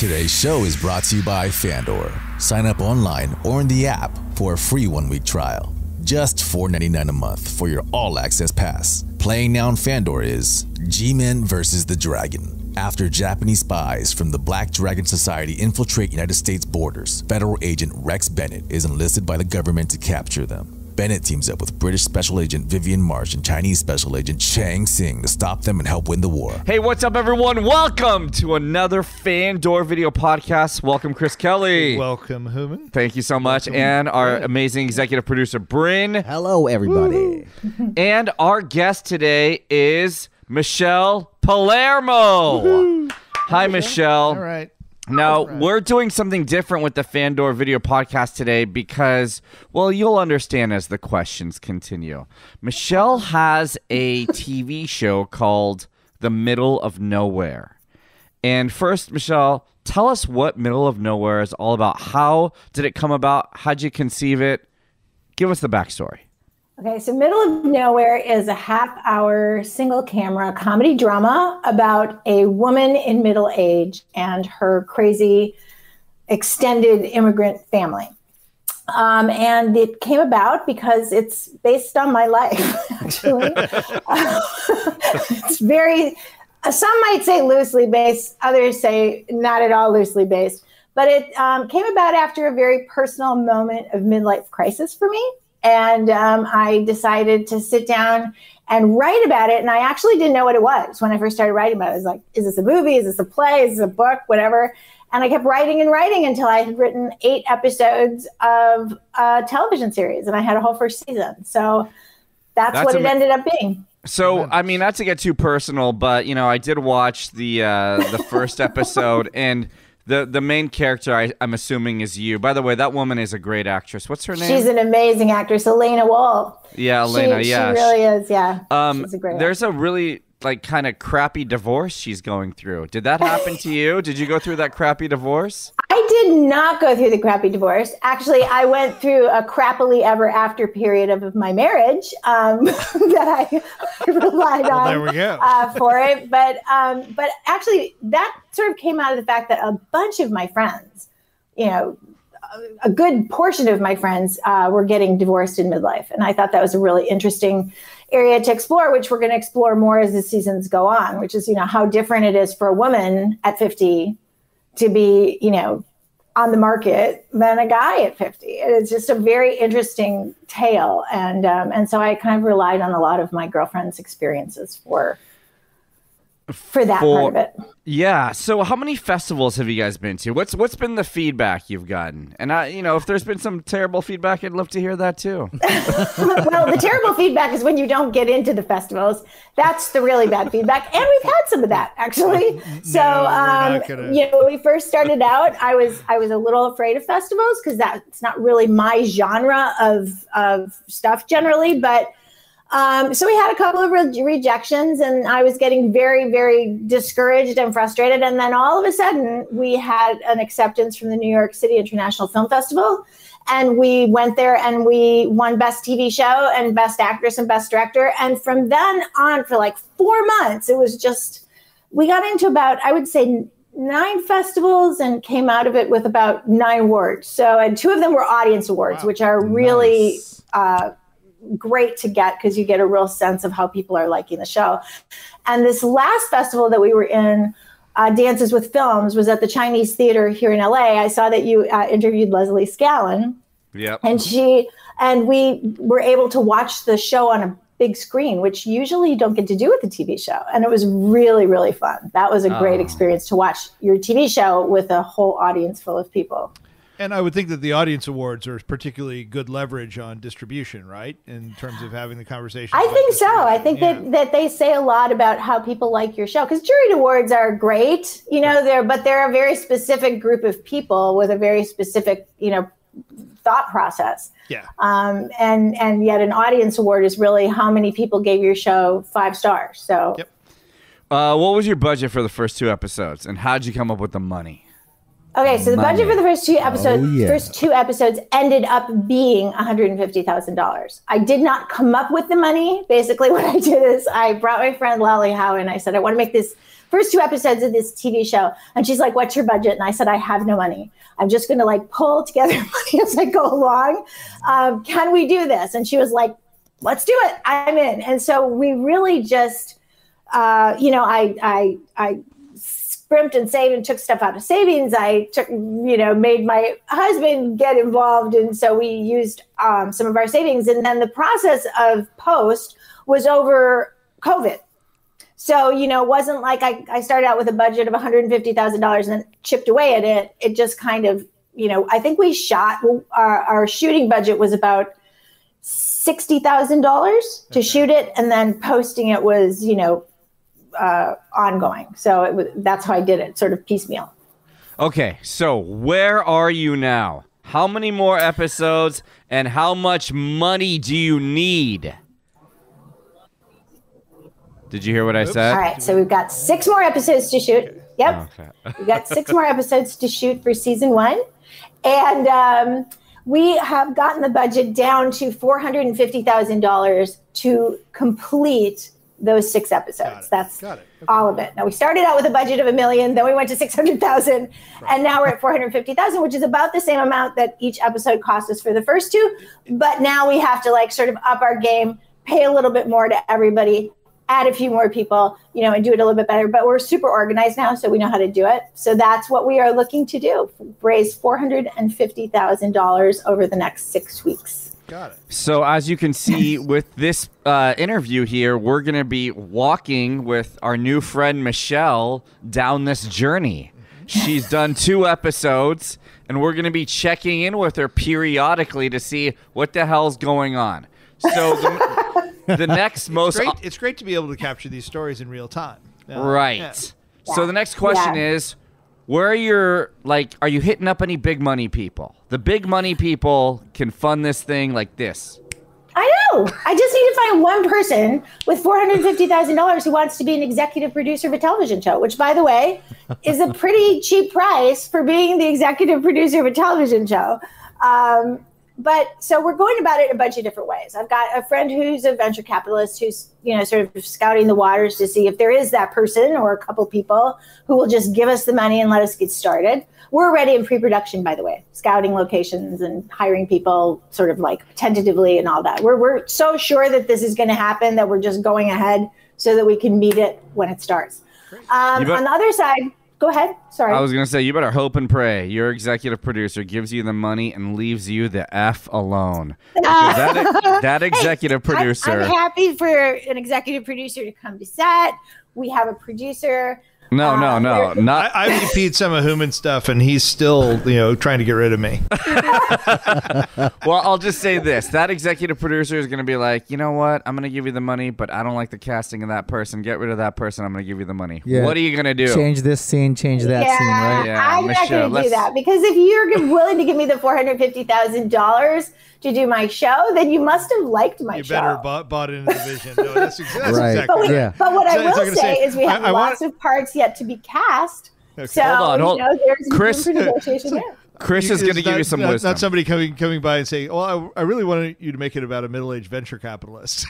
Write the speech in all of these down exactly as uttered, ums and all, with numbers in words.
Today's show is brought to you by Fandor. Sign up online or in the app for a free one-week trial. Just four ninety-nine a month for your all-access pass. Playing now on Fandor is G-Men versus the Dragon. After Japanese spies from the Black Dragon Society infiltrate United States borders, federal agent Rex Bennett is enlisted by the government to capture them. Bennett teams up with British Special Agent Vivian Marsh and Chinese Special Agent Chang Sing to stop them and help win the war. Hey, what's up, everyone? Welcome to another Fandor video podcast. Welcome, Chris Kelly. Welcome, Hooman. Thank you so much. Welcome. And our amazing executive producer, Bryn. Hello, everybody. And our guest today is Michele Palermo. Woo-hoo. Hi, Michele. All right. Now, right. we're doing something different with the Fandor video podcast today because, well, you'll understand as the questions continue. Michele has a T V show called The Middle of Nowhere. And first, Michele, tell us what Middle of Nowhere is all about. How did it come about? How'd you conceive it? Give us the backstory. Okay, so Middle of Nowhere is a half-hour single-camera comedy drama about a woman in middle age and her crazy extended immigrant family. Um, and it came about because it's based on my life, actually. It's very, some might say loosely based, others say not at all loosely based. But it um, came about after a very personal moment of midlife crisis for me. And um, I decided to sit down and write about it. And I actually didn't know what it was when I first started writing about it. I was like, is this a movie? Is this a play? Is this a book? Whatever. And I kept writing and writing until I had written eight episodes of a television series. And I had a whole first season. So that's, that's what it ended up being. So, I mean, not to get too personal, but, you know, I did watch the uh, the first episode. And The the main character, I, I'm assuming, is you. By the way, that woman is a great actress. What's her name? She's an amazing actress, Elena Woll. Yeah, Elena, she, yeah. She really is, yeah. Um, She's a great there's actress. a really, like, kind of crappy divorce she's going through. Did that happen to you? Did you go through that crappy divorce? I did not go through the crappy divorce. Actually, I went through a crappily ever after period of my marriage um, that I, I relied well, on there we go. uh, for it. But um, but actually, that sort of came out of the fact that a bunch of my friends, you know, a good portion of my friends uh, were getting divorced in midlife. And I thought that was a really interesting area to explore, which we're going to explore more as the seasons go on, which is, you know, how different it is for a woman at fifty to be, you know, on the market than a guy at fifty. It's just a very interesting tale. And um, and so I kind of relied on a lot of my girlfriend's experiences for for that for, part of it. Yeah. So how many festivals have you guys been to? What's what's been the feedback you've gotten? And I, you know, if there's been some terrible feedback, I'd love to hear that too. Well, the terrible feedback is when you don't get into the festivals. That's the really bad feedback. And we've had some of that, actually. So, no, um, gonna... you know, when we first started out, I was I was a little afraid of festivals because that's not really my genre of of stuff generally, but Um, so we had a couple of re- rejections and I was getting very, very discouraged and frustrated. And then all of a sudden we had an acceptance from the New York City International Film Festival. And we went there and we won Best T V Show and Best Actress and Best Director. And from then on for like four months, it was just, we got into about, I would say, nine festivals and came out of it with about nine awards. So, and two of them were audience awards, wow. which are really, nice. uh, great to get because you get a real sense of how people are liking the show. And this last festival that we were in, uh, Dances with Films, was at the Chinese Theater here in L A. I saw that you uh, interviewed Leslie Scallon. Yep. And she and we were able to watch the show on a big screen, which usually you don't get to do with a T V show. And it was really, really fun. That was a great oh. experience to watch your T V show with a whole audience full of people. And I would think that the audience awards are particularly good leverage on distribution, right? In terms of having the conversation. I think so. I think yeah. that, that they say a lot about how people like your show. Because juried awards are great, you know, they're but they're a very specific group of people with a very specific, you know, thought process. Yeah. Um, and and yet an audience award is really how many people gave your show five stars. So. Yep. Uh, what was your budget for the first two episodes, and how'd you come up with the money? Okay, so the Money. budget for the first two episodes, Oh, yeah. first two episodes ended up being one hundred fifty thousand dollars. I did not come up with the money. Basically, what I did is I brought my friend Lally Howe and I said, I want to make this first two episodes of this T V show. And she's like, what's your budget? And I said, I have no money. I'm just going to like pull together money as I go along. Um, can we do this? And she was like, let's do it. I'm in. And so we really just, uh, you know, I, I, I scrimped and saved and took stuff out of savings. I took, you know, made my husband get involved. And so we used um, some of our savings. And then the process of post was over COVID. So, you know, it wasn't like I, I started out with a budget of one hundred fifty thousand dollars and then chipped away at it. It just kind of, you know, I think we shot, our, our shooting budget was about sixty thousand dollars to okay. shoot it. And then posting it was, you know, uh, ongoing. So it was, that's how I did it, sort of piecemeal. Okay. So where are you now? How many more episodes and how much money do you need? Did you hear what I said? All right, so we've got six more episodes to shoot. Yep. Okay. We've got six more episodes to shoot for season one. And um, we have gotten the budget down to four hundred fifty thousand dollars to complete those six episodes. Got That's Got it. Okay. all of it. Now, we started out with a budget of a million, then we went to six hundred thousand, right. and now we're at four hundred fifty thousand, which is about the same amount that each episode cost us for the first two. But now we have to like sort of up our game, pay a little bit more to everybody, add a few more people, you know, and do it a little bit better. But we're super organized now, so we know how to do it. So that's what we are looking to do, raise four hundred fifty thousand dollars over the next six weeks. Got it. So as you can see with this uh, interview here, we're going to be walking with our new friend Michele down this journey. She's done two episodes, and we're going to be checking in with her periodically to see what the hell's going on. So the, the next most... It's great, it's great to be able to capture these stories in real time. Uh, right. Yeah. So the next question yeah. is, where are your, like, are you hitting up any big money people? The big money people can fund this thing like this. I know. I just need to find one person with four hundred fifty thousand dollars who wants to be an executive producer of a television show, which, by the way, is a pretty cheap price for being the executive producer of a television show. Um, But so we're going about it in a bunch of different ways. I've got a friend who's a venture capitalist who's, you know, sort of scouting the waters to see if there is that person or a couple people who will just give us the money and let us get started. We're already in pre-production, by the way, scouting locations and hiring people sort of like tentatively and all that. We're, we're so sure that this is going to happen that we're just going ahead so that we can meet it when it starts. Um, on the other side, go ahead. Sorry. I was going to say, you better hope and pray your executive producer gives you the money and leaves you the F alone. Because that, that executive hey, producer... I'm, I'm happy for an executive producer to come to set. We have a producer. No, no, um, no. Not. I, I repeat some of Hooman stuff, and he's still, you know, trying to get rid of me. Well, I'll just say this. That executive producer is going to be like, you know what? I'm going to give you the money, but I don't like the casting of that person. Get rid of that person. I'm going to give you the money. Yeah. What are you going to do? Change this scene, change that yeah, scene, right? Yeah, I'm Michele, not going to let's... do that. Because if you're willing to give me the four hundred fifty thousand dollars to do my show, then you must have liked my you show. You better bought, bought into the vision. No, that's, ex- that's right. exactly but, we, right. Yeah. but what So, I will so say, say, is we have I, I lots want... of parts yet to be cast. Okay. So, Hold on, hold you know, there's Chris, room for negotiation there. Chris is going to give you some not, wisdom. Not somebody coming coming by and saying, "Well, I, I really wanted you to make it about a middle-aged venture capitalist."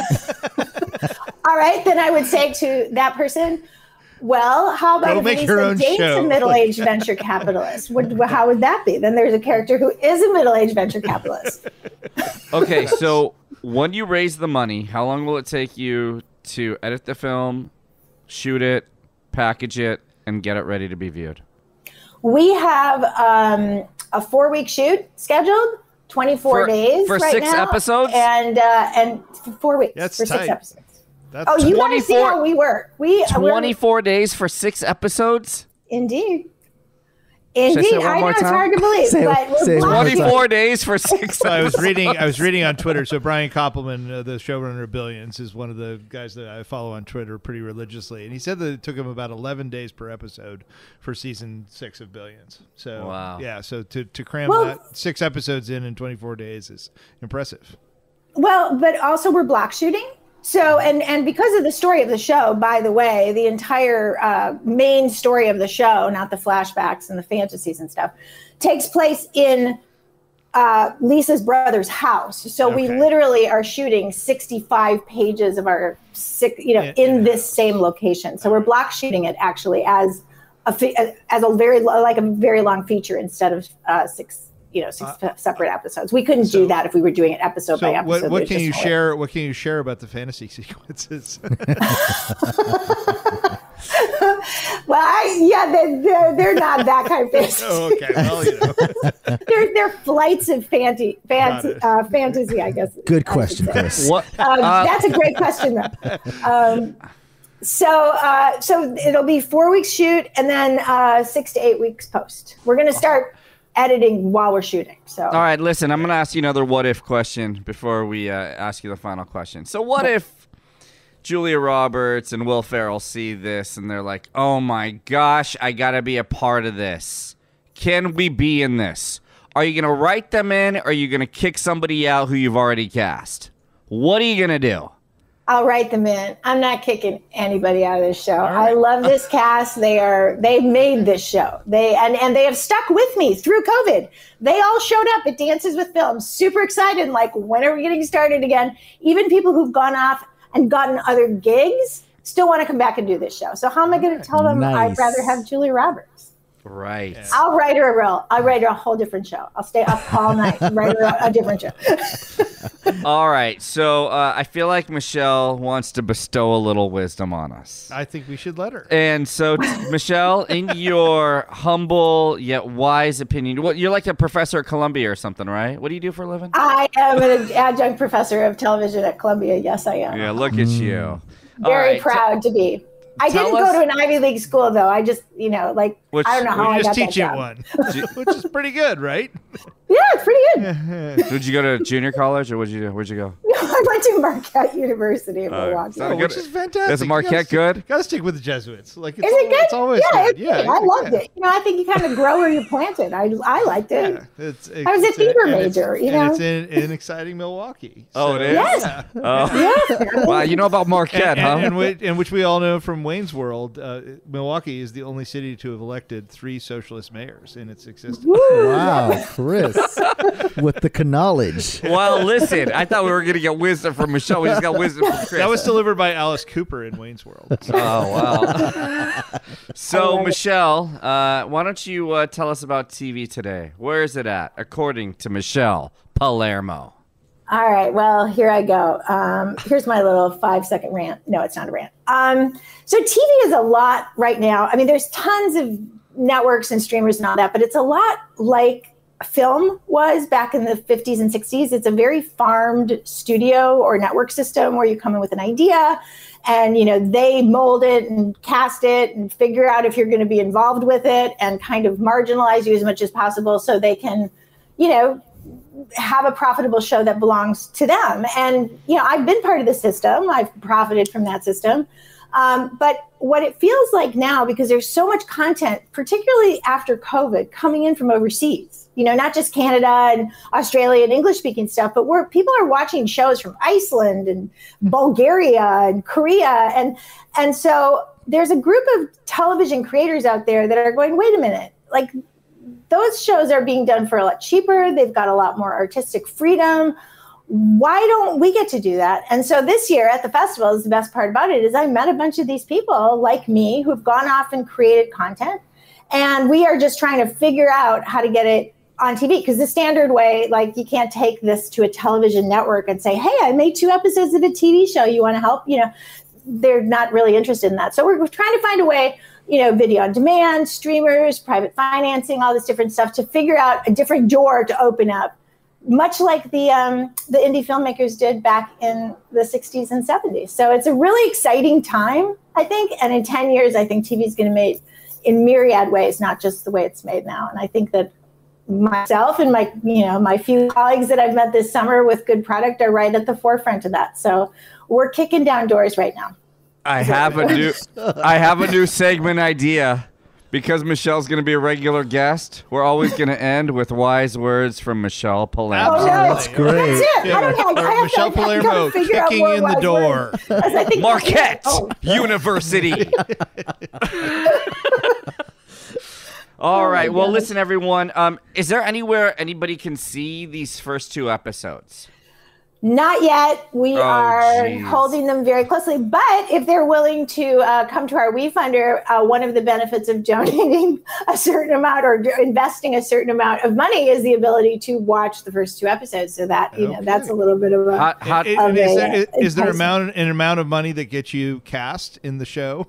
All right, then I would say to that person, well, how about Go if make Lisa your own dates show. a middle-aged venture capitalist? Would, how would that be? Then there's a character who is a middle-aged venture capitalist. Okay, so when you raise the money, how long will it take you to edit the film, shoot it, package it, and get it ready to be viewed? We have um, a four-week shoot scheduled, twenty-four For- days for right six now, episodes? and uh, and four weeks That's for tight. six episodes. That's Oh, you got to see twenty-four how we work. We we're- twenty-four days for six episodes? Indeed. Should I say Indeed. it one I know more it's time? hard to believe, Say it- but we're say it one more blessed. time. twenty-four days for six So I was episodes. reading. I was reading on Twitter. So Brian Koppelman, uh, the showrunner of Billions, is one of the guys that I follow on Twitter pretty religiously, and he said that it took him about eleven days per episode for season six of Billions. So Wow. yeah, so to to cram Well- that six episodes in in twenty-four days is impressive. Well, but also we're block shooting. So, and, and because of the story of the show, by the way, the entire uh, main story of the show, not the flashbacks and the fantasies and stuff, takes place in uh, Lisa's brother's house. So Okay. we literally are shooting sixty-five pages of our, six, you know, In- in in this house. same location. So we're block shooting it actually as a fe- as a very lo- like a very long feature instead of uh, six, you know, six Uh, separate episods. We couldn't so- do that if we were doing it episode by So episode. what, what There's can just you no way. share? What can you share about the fantasy sequences? Well, I, yeah, they're, they're, they're not that kind of fantasy. oh, okay. Well, you know. they're, they're flights of fantasy, fantasy, it. uh, fantasy, I guess. Good I should question, say. Chris. What? Um, uh, that's a great question, though. Um, so, uh, so it'll be four weeks shoot and then uh, six to eight weeks post. We're going to start editing while we're shooting. So, All right, listen, I'm going to ask you another what if question before we uh, ask you the final question. So what if Julia Roberts and Will Ferrell see this and they're like, oh my gosh, I got to be a part of this. Can we be in this? Are you going to write them in or are you going to kick somebody out who you've already cast? What are you going to do? I'll write them in. I'm not kicking anybody out of this show. right. I love this cast. They are they've made this show. They and, and they have stuck with me through COVID. They all showed up at Dances with Films, super excited, like when are we getting started again? Even people who've gone off and gotten other gigs still want to come back and do this show. So how am I going to tell them Nice. I'd rather have Julia Roberts? Right. Yeah. I'll write her a reel. I'll write her a whole different show. I'll stay up all night and write her a, a different show. All right, so uh, I feel like Michelle wants to bestow a little wisdom on us. I think we should let her. And so, t- Michelle, in your humble yet wise opinion, what you're like a professor at Columbia or something, right? What do you do for a living? I am an adjunct professor of television at Columbia. Yes, I am. Yeah, look at you. All Very right, proud to be. I tell didn't us- go to an Ivy League school, though. I just, you know, like, Which- I don't know how We I just got that teach it job. one, which is pretty good, right? Yeah, it's pretty good. So did you go to junior college, or what'd you do? Where'd you go? I went to Marquette University in Uh, Milwaukee. sounds Oh, good. which is fantastic. Is Marquette good? Got to stick with the Jesuits. Like, it's Is it al- good? It's always yeah, good. it's Yeah, good. I loved yeah. it. You know, I think you kind of grow where you plant it. I, I liked it. Yeah, it's, I was a it's theater and it's- major, you and know? it's in, in exciting Milwaukee. Oh, So, it is? Yes. Yeah. Oh, wow, you know about Marquette, and, huh? and, and, which, and which we all know from Wayne's World, uh, Milwaukee is the only city to have elected three socialist mayors in its existence. Woo! Wow, Chris, with the knowledge. Well, listen, I thought we were gonna get wisdom from Michelle. We just got wisdom from Chris. That was delivered by Alice Cooper in Wayne's World. So, Oh wow! I So love it. Michelle, uh, why don't you uh, tell us about T V today? Where is it at, according to Michele Palermo? All right. Well, here I go. Um, here's my little five second rant. No, it's not a rant. Um, so T V is a lot right now. I mean, there's tons of networks and streamers and all that, but it's a lot like film was back in the fifties and sixties. It's a very farmed studio or network system where you come in with an idea and, you know, they mold it and cast it and figure out if you're going to be involved with it and kind of marginalize you as much as possible so they can, you know, have a profitable show that belongs to them. And, you know, I've been part of the system. I've profited from that system. Um, but what it feels like now, because there's so much content, particularly after COVID, coming in from overseas, you know, not just Canada and Australia and English speaking stuff, but where people are watching shows from Iceland and Bulgaria and Korea. And, and so there's a group of television creators out there that are going, wait a minute, like, those shows are being done for a lot cheaper. They've got a lot more artistic freedom. Why don't we get to do that? And so this year at the festival, is the best part about it is I met a bunch of these people like me who've gone off and created content. And we are just trying to figure out how to get it on T V. Because the standard way, like, you can't take this to a television network and say, hey, I made two episodes of a T V show. You want to help? You know, they're not really interested in that. So we're trying to find a way, you know, video on demand, streamers, private financing, all this different stuff to figure out a different door to open up, much like the um, the indie filmmakers did back in the sixties and seventies. So it's a really exciting time, I think. And in ten years, I think T V is going to be made in myriad ways, not just the way it's made now. And I think that myself and my, you know, my few colleagues that I've met this summer with good product are right at the forefront of that. So we're kicking down doors right now. I have a new, I have a new segment idea. Because Michelle's going to be a regular guest, we're always going to end with wise words from Michele Palermo. Oh, no. That's great. That's it. I don't have, I have Michele to, I have to Palermo figure out kicking more in the wise door. words. As I think- Marquette Oh. University. All Oh, right. my Well, God. listen, everyone. Um, is there anywhere anybody can see these first two episodes? Not yet. We Oh, are geez. holding them very closely. But if they're willing to uh, come to our WeFunder, uh, one of the benefits of donating a certain amount or d- investing a certain amount of money is the ability to watch the first two episodes. So that, you know, Okay. that's a little bit of a. Hot, hot. It- Of is, a, there, is, uh, is there enticing. amount an amount of money that gets you cast in the show?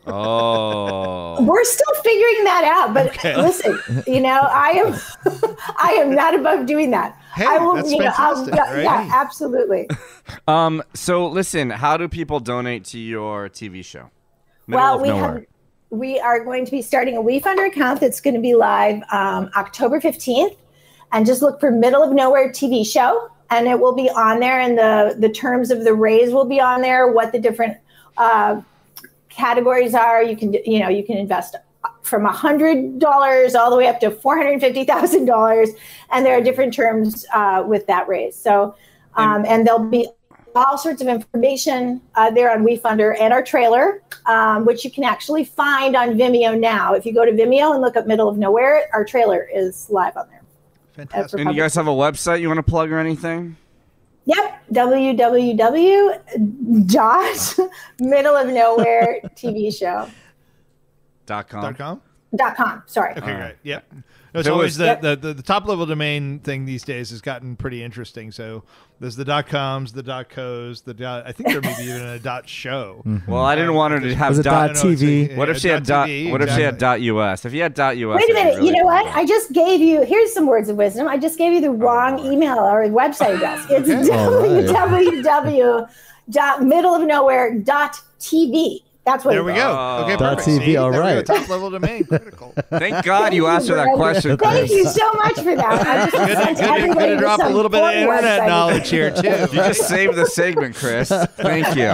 Oh. We're still figuring that out, but Okay. listen, you know, I am, I am not above doing that. Hey, I will, that's you know, I'll- fantastic, yeah, right? yeah, absolutely. Um. So listen, how do people donate to your T V show? Middle Well, of we nowhere. have, we are going to be starting a WeFunder account that's going to be live um, October fifteenth, and just look for Middle of Nowhere T V show, and it will be on there, and the the terms of the raise will be on there. What the different uh, categories are, you can you know you can invest from a hundred dollars all the way up to four hundred fifty thousand dollars, and there are different terms uh, with that raise. So, um, and there'll be all sorts of information uh, there on WeFunder and our trailer, um, which you can actually find on Vimeo now. If you go to Vimeo and look up Middle of Nowhere, our trailer is live on there. Fantastic. And you guys have a website you want to plug or anything? Yep, w w w dot middle of nowhere T V show Dot com. Dot com? dot com. Sorry. Okay, All right. great. Yep. No, it's There always was- the, Yep. the, the, the top level domain thing these days has gotten pretty interesting. So there's the dot coms, the dot co's, the dot. I think there may be even a dot show. Well, I didn't want her to have Was it dot. dot T V? What if she had dot? T V, What if she had exactly. dot us? If you had dot us, Wait a it'd be minute. really you know what? cool. I just gave you, here's some words of wisdom. I just gave you the wrong Lord. email or website address. It's Okay. All right. w w w dot middle of nowhere dot t v. That's what There it we is. go. Oh. Okay, Dot perfect. T V, See, all there we go. right. Top level domain, critical. Thank God you asked her that question, Thank Chris. you so much for that. I just Good, sent good, good everybody to to drop a some little bit of porn internet website. knowledge here too. You just saved the segment, Chris. Thank you.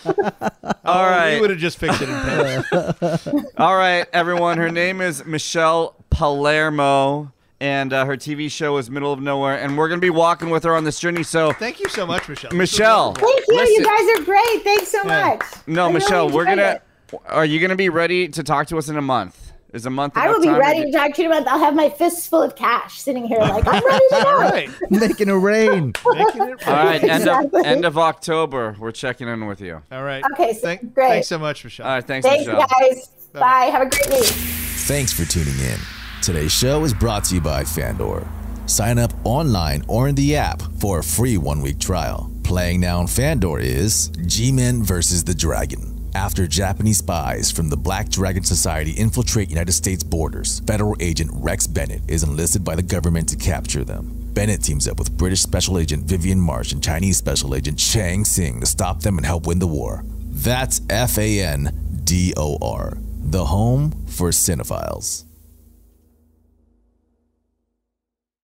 All We right. would have just fixed it in post. All right, everyone. Her name is Michele Palermo, and uh, her T V show is Middle of Nowhere, and we're going to be walking with her on this journey. So, Thank you so much, Michelle. Michelle. Thank you. Listen- You guys are great. Thanks so Yeah. much. No, I really Michelle, we're enjoyed going to. it. Are you going to be ready to talk to us in a month? Is a month I enough will be time? ready to talk to you about. I'll have my fists full of cash sitting here, like I'm ready to go. All right. Making it rain. Making it All right, end of, Exactly. end of October, we're checking in with you. All right. Okay, so- Thank, great. Thanks so much, Michelle. All right, thanks, Thanks, Michelle. guys. Bye. Have a great week. Thanks for tuning in. Today's show is brought to you by Fandor. Sign up online or in the app for a free one-week trial. Playing now on Fandor is G-Men versus the Dragon. After Japanese spies from the Black Dragon Society infiltrate United States borders, federal agent Rex Bennett is enlisted by the government to capture them. Bennett teams up with British Special Agent Vivian Marsh and Chinese Special Agent Chang Xing to stop them and help win the war. That's F A N D O R, the home for cinephiles.